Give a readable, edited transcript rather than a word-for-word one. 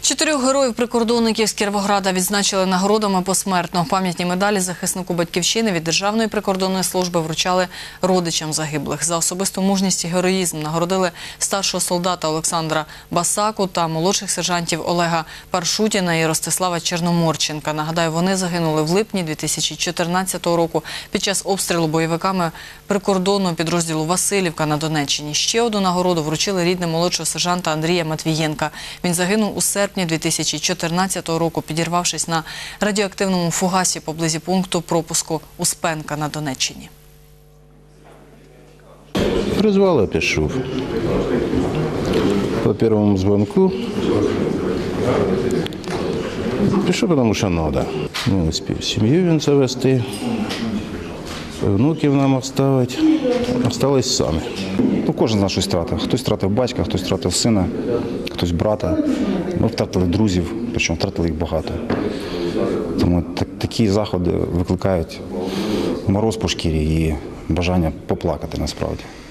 4 героїв-прикордонників з Кіровограда відзначили нагородами посмертно. Пам'ятні медалі захиснику Батьківщини від Державної прикордонної служби вручали родичам загиблих. За особисту мужність і героїзм нагородили старшого солдата Олександра Басаку та молодших сержантів Олега Паршутіна і Ростислава Черноморченка. Нагадаю, вони загинули в липні 2014 року під час обстрілу бойовиками прикордонного підрозділу Василівка на Донеччині. Ще одну нагороду вручили рідним молодшого сержанта Андрія Матвієнка. Він загинув у серпні 2014 року, підірвавшись на радіоактивному фугасі поблизу пункту пропуску Успенка на Донеччині. Призвали, пішов. По першому дзвонку. Пішов, тому що треба. Не успів сім'ю він завести, внуків нам оставити. Остались самі. Кожен з нас щось втратив. Хтось втратив батька, хтось втратив сина, хтось брата. Ми втратили друзів, причому втратили їх багато. Тому такі заходи викликають мороз по шкірі і бажання поплакати насправді.